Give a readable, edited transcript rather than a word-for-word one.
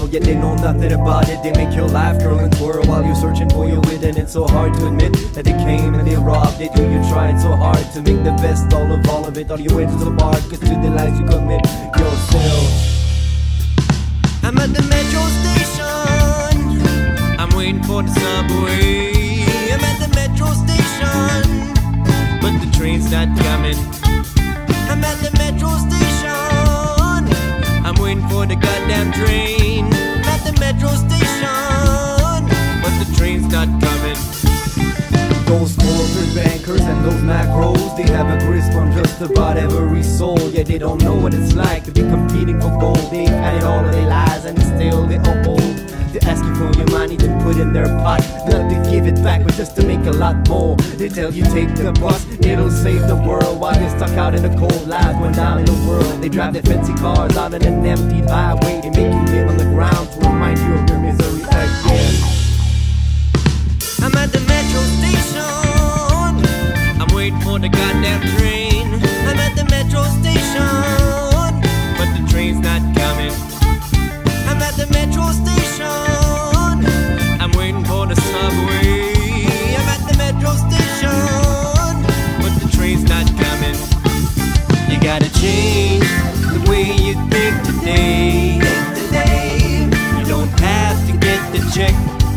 yet they know nothing about it. They make your life curl and twirl while you're searching for your wit. And it's so hard to admit that they came and they robbed it. You tried so hard to make the best all of it. All your way to the bar, cause to the lies you commit yourself. I'm at the metro station, I'm waiting for the subway. I'm at the metro station, but the train's not coming. I'm at the metro station, I'm waiting for the goddamn train. I'm at the metro station, but the train's not coming. Those corporate bankers and those macros, they have a grasp on just about every soul. Yeah, they don't know what it's like to be competing for gold. They've had it all of their lives and still they are old. They ask you for your money to put in their pot, not to give it back but just to make a lot more. They tell you take the bus, it'll save the world, while they're stuck out in the cold lives going down in the world. They drive their fancy cars out on an empty highway. They make you live on the ground to remind you of your misery again. I'm at the metro station, I'm waiting for the goddamn train. I'm at the metro station, but the train's not coming. I'm at the metro station, I'm waiting for the subway. I'm at the metro station, but the train's not coming. You gotta change the way you think today. You don't have to get the check